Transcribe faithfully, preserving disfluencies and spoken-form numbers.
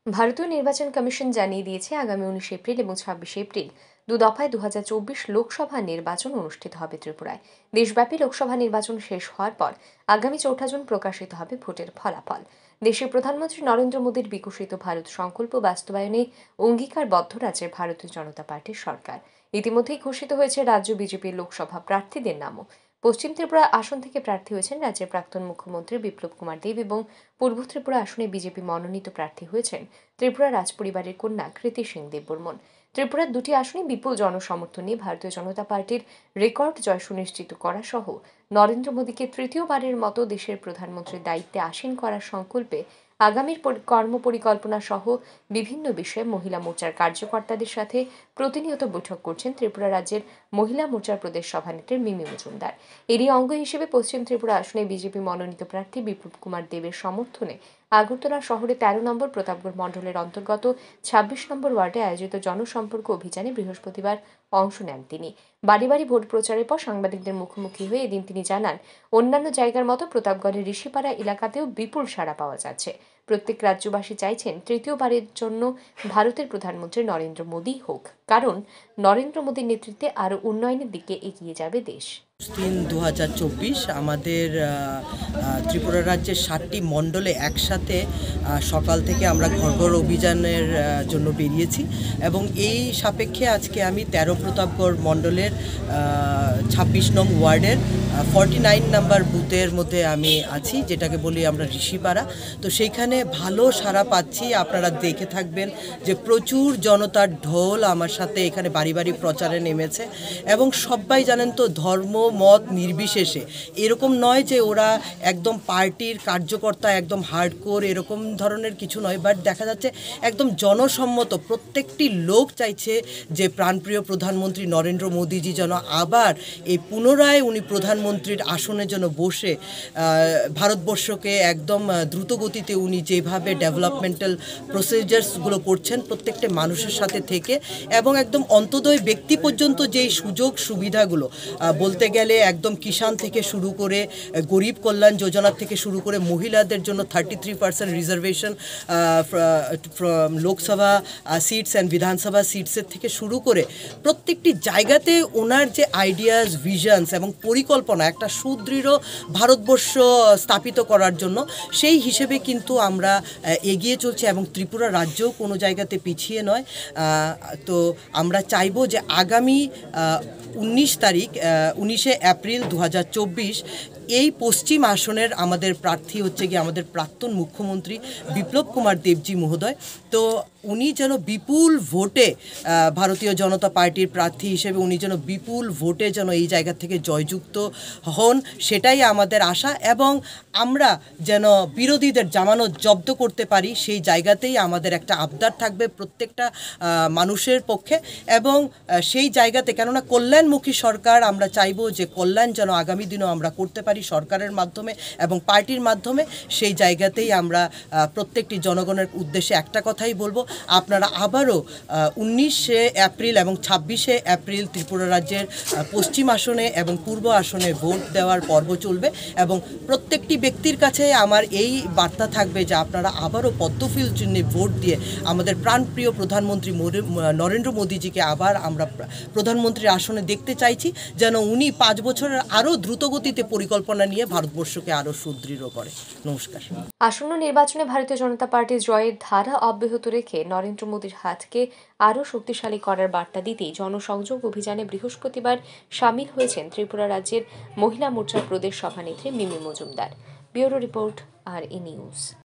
ভারতীয় নির্বাচন কমিশন জানিয়ে দিয়েছে, আগামী উনিশ এপ্রিল এবং ছাব্বিশে এপ্রিল দু দফায় দু হাজার চব্বিশ লোকসভা নির্বাচন অনুষ্ঠিত হবে ত্রিপুরায়। দেশব্যাপী লোকসভা নির্বাচন শেষ হওয়ার পর আগামী চৌঠা জুন প্রকাশিত হবে ভোটের ফলাফল। দেশের প্রধানমন্ত্রী নরেন্দ্র মোদীর বিকশিত ভারত সংকল্প বাস্তবায়নে অঙ্গীকারবদ্ধ রাজ্যের ভারতীয় জনতা পার্টির সরকার। ইতিমধ্যেই ঘোষিত হয়েছে রাজ্য বিজেপির লোকসভা প্রার্থীদের নামও। পশ্চিম ত্রিপুরা আসন থেকে প্রার্থী হয়েছেন রাজ্যের প্রাক্তন মুখ্যমন্ত্রী বিপ্লব কুমার দেব এবং পূর্ব ত্রিপুরা আসনে বিজেপি মনোনীত প্রার্থী হয়েছেন ত্রিপুরা রাজপরিবারের কন্যা কৃতি সিং দেববর্মন। ত্রিপুরার দুটি আসনে বিপুল জনসমর্থন নিয়ে ভারতীয় জনতা পার্টির রেকর্ড জয় সুনিশ্চিত করা সহ নরেন্দ্র মোদীকে তৃতীয়বারের মতো দেশের প্রধানমন্ত্রীর দায়িত্বে আসীন করার সংকল্পে আগামীর কর্মপরিকল্পনা সহ বিভিন্ন বিষয়ে মহিলা মোর্চার কার্যকর্তাদের সাথে প্রতিনিয়ত বৈঠক করছেন ত্রিপুরা রাজ্যের মহিলা মোর্চার প্রদেশ সভানেত্রী মিমি মজুমদার। এরই অঙ্গ হিসেবে পশ্চিম ত্রিপুরা আসনে বিজেপি মনোনীত প্রার্থী বিপ্লব কুমার দেবের সমর্থনে আগরতলা শহরে তেরো নম্বর প্রতাপগড় মণ্ডলের অন্তর্গত ছাব্বিশ নম্বর ওয়ার্ডে আয়োজিত জনসম্পর্ক অভিযানে বৃহস্পতিবার অংশ নেন তিনি। বাড়ি বাড়ি ভোট প্রচারের পর সাংবাদিকদের মুখোমুখি হয়ে এদিন তিনি জানান, অন্যান্য জায়গার মতো প্রতাপগড়ের ঋষিপাড়া এলাকাতেও বিপুল সাড়া পাওয়া যাচ্ছে। প্রত্যেক রাজ্যবাসী চাইছেন তৃতীয়বারের জন্য ভারতের প্রধানমন্ত্রী নরেন্দ্র মোদী হোক, কারণ নরেন্দ্র মোদীর নেতৃত্বে আরও উন্নয়নের দিকে এগিয়ে যাবে দেশ। তিন দু হাজার চব্বিশ আমাদের ত্রিপুরা রাজ্যের ষাটটি মণ্ডলে একসাথে সকাল থেকে আমরা ঘর ঘর অভিযানের জন্য বেরিয়েছি এবং এই সাপেক্ষে আজকে আমি তেরো প্রতাপগড় মণ্ডলের ছাব্বিশ নং ওয়ার্ডের ফর্টি নাইন নাম্বার বুথের মধ্যে আমি আছি, যেটাকে বলি আমরা ঋষিপাড়া। তো সেইখানে ভালো সাড়া পাচ্ছি, আপনারা দেখে থাকবেন যে প্রচুর জনতার ঢোল আমার সাথে এখানে বাড়ি বাড়ি প্রচারে নেমেছে এবং সবাই জানেন তো ধর্ম মত নির্বিশেষে, এরকম নয় যে ওরা একদম পার্টির কার্যকর্তা একদম হার্ডকোর এরকম ধরনের কিছু নয়, বাট দেখা যাচ্ছে একদম জনসম্মত প্রত্যেকটি লোক চাইছে যে প্রাণপ্রিয় প্রধানমন্ত্রী নরেন্দ্র মোদীজি যেন আবার এই পুনরায় উনি প্রধানমন্ত্রীর আসনে যেন বসে ভারতবর্ষকে একদম দ্রুত গতিতে উনি যেভাবে ডেভেলপমেন্টাল প্রসিজার্সগুলো করছেন প্রত্যেকটা মানুষের সাথে থেকে এবং একদম অন্তোদয় ব্যক্তি পর্যন্ত যেই সুযোগ সুবিধাগুলো বলতে গেলে একদম কিষাণ থেকে শুরু করে গরিব কল্যাণ যোজনা থেকে শুরু করে মহিলাদের জন্য thirty three percent reservation Lok Sabha seats and Vidhan Sabha সিটসের থেকে শুরু করে প্রত্যেকটি জায়গাতে ওনার যে আইডিয়াস ভিশনস এবং পরিকল্পনা একটা সুদৃঢ় ভারতবর্ষ স্থাপিত করার জন্য, সেই হিসেবে কিন্তু আমরা এগিয়ে চলছি এবং ত্রিপুরা রাজ্যও কোনো জায়গাতে পিছিয়ে নয়। তো আমরা চাইবো যে আগামী উনিশ তারিখ উনিশে এপ্রিল দু হাজার চব্বিশ এই পশ্চিম আসনের আমাদের প্রার্থী হচ্ছে গিয়ে আমাদের প্রাক্তন মুখ্যমন্ত্রী বিপ্লব কুমার দেবজি মহোদয়। তো উনি যেন বিপুল ভোটে ভারতীয় জনতা পার্টির প্রার্থী হিসেবে উনি যেন বিপুল ভোটে যেন এই জায়গা থেকে জয়যুক্ত হন, সেটাই আমাদের আশা এবং আমরা যেন বিরোধীদের জামানত জব্দ করতে পারি সেই জায়গাতেই আমাদের একটা আবদার থাকবে প্রত্যেকটা মানুষের পক্ষে এবং সেই জায়গাতে, কেননা কল্যাণমুখী সরকার আমরা চাইবো যে কল্যাণ যেন আগামী দিনও আমরা করতে পারি সরকারের মাধ্যমে এবং পার্টির মাধ্যমে। সেই জায়গাতেই আমরা প্রত্যেকটি জনগণের উদ্দেশ্যে একটা কথাই বলবো, আপনারা আবারও উনিশে এপ্রিল এবং ছাব্বিশে এপ্রিল ত্রিপুরা রাজ্যের পশ্চিম আসনে এবং পূর্ব আসনে ভোট দেওয়ার পর্ব চলবে এবং প্রত্যেকটি ব্যক্তির কাছে আমার এই বার্তা থাকবে যে আপনারা আবারও পদ্মফুল চিহ্নে ভোট দিয়ে আমাদের প্রাণপ্রিয় প্রধানমন্ত্রী নরেন্দ্র মোদীজিকে আবার আমরা প্রধানমন্ত্রীর আসনে দেখতে চাইছি, যেন উনি পাঁচ বছরের আরও দ্রুতগতিতে পরিকল্পনা নিয়ে ভারতবর্ষকে আরও সুদৃঢ় করে। নমস্কার। আসন্ন নির্বাচনে ভারতীয় জনতা পার্টির জয়ের ধারা অব্যাহত রেখে নরেন্দ্র মোদীর হাতকে আরও শক্তিশালী করার বার্তা দিতেই জনসংযোগ অভিযানে বৃহস্পতিবার সামিল হয়েছেন ত্রিপুরা রাজ্যের মহিলা মোর্চার প্রদেশ সভানেত্রী মিমি মজুমদার। ব্যুরো রিপোর্ট, আর ই নিউজ।